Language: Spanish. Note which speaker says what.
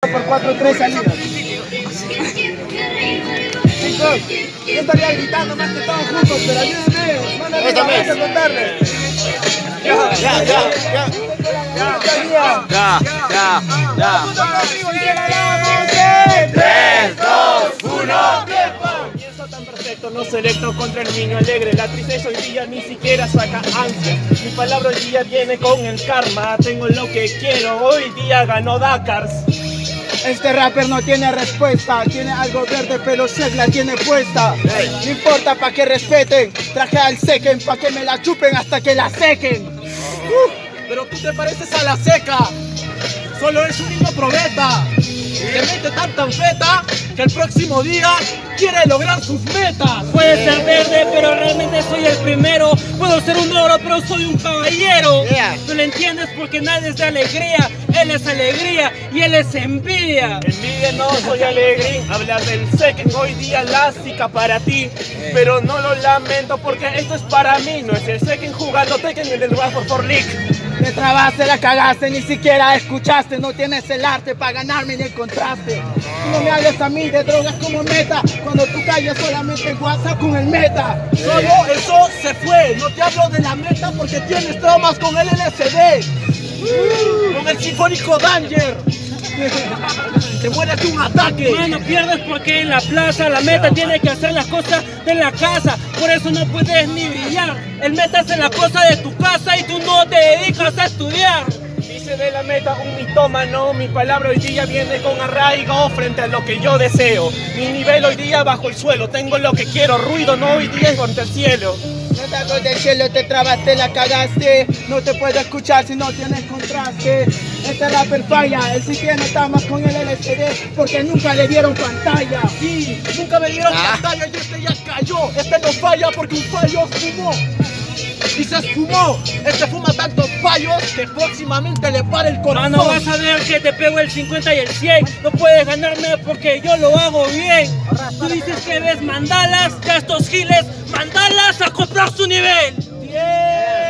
Speaker 1: por 4-3 salidas. Chicos, yo estaría gritando más que todos juntos, pero ayúdenme, mándame a contarle.
Speaker 2: Ya.
Speaker 1: 3, 2, 1, comienzo tan perfecto, no selecto contra el niño alegre. La tristeza hoy día ni siquiera saca ansia. Mi palabra hoy día viene con el karma. Tengo lo que quiero, hoy día ganó Dakars.
Speaker 3: Este rapper no tiene respuesta, tiene algo verde pero Shek la tiene puesta. No importa pa' que respeten, traje al sequen pa' que me la chupen hasta que la sequen.
Speaker 1: Pero tú te pareces a la seca, solo es un niño probeta. Se mete tanta anfeta que el próximo día quiere lograr sus metas.
Speaker 4: Puede ser verde, pero realmente soy el primero. Puedo ser un oro, pero soy un caballero. No lo entiendes porque nadie es de alegría. Él es alegría y él es envidia.
Speaker 1: Envidia no, soy alegre. Hablar del Sequen hoy día lástica para ti. Pero no lo lamento porque esto es para mí. No es el Sequen jugando Tekken en el Rafford for League.
Speaker 3: Te trabaste, la cagaste, ni siquiera escuchaste. No tienes el arte para ganarme ni el contraste. No me hables a mí de drogas como meta, cuando tú calles solamente en WhatsApp con el meta.
Speaker 1: Solo eso se fue. No te hablo de la meta porque tienes traumas con el LSD. Con el sinfónico Danger. Te muere de un ataque.
Speaker 4: Mano, pierdes porque en la plaza la meta tiene que hacer las cosas de la casa. Por eso no puedes ni brillar. El meta hace la cosa de tu casa y tú no te dedicas a estudiar.
Speaker 1: Dice de la meta un mitómano. Mi palabra hoy día viene con arraigo frente a lo que yo deseo. Mi nivel hoy día bajo el suelo. Tengo lo que quiero, ruido no hoy día es contra el cielo.
Speaker 3: Con del cielo te trabaste, la cagaste. No te puedo escuchar si no tienes contraste. Este rapper falla, él sí tiene tamas con el LCD porque nunca le dieron pantalla.
Speaker 1: Sí, nunca me dieron pantalla y este ya cayó. Este no falla porque un fallo fumó. Y se esfumó. Este fuma tantos fallos que próximamente le para el corazón.
Speaker 4: Mano, vas a ver que te pego el 50 y el 100. No puedes ganarme porque yo lo hago bien. Tú dices que ves mandalas, ya estos giles, mandalas a comprar su nivel.
Speaker 1: ¡Bien!